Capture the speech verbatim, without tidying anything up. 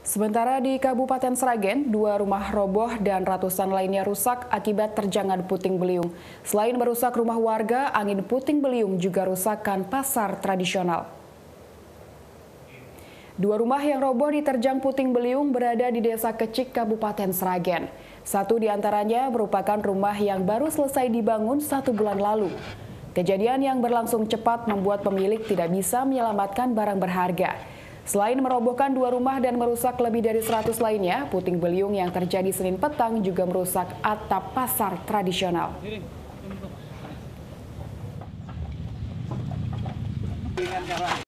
Sementara di Kabupaten Sragen, dua rumah roboh dan ratusan lainnya rusak akibat terjangan puting beliung. Selain merusak rumah warga, angin puting beliung juga rusakkan pasar tradisional. Dua rumah yang roboh diterjang puting beliung berada di Desa Kecik, Kabupaten Sragen. Satu di antaranya merupakan rumah yang baru selesai dibangun satu bulan lalu. Kejadian yang berlangsung cepat membuat pemilik tidak bisa menyelamatkan barang berharga. Selain merobohkan dua rumah dan merusak lebih dari seratus lainnya, puting beliung yang terjadi Senin petang juga merusak atap pasar tradisional.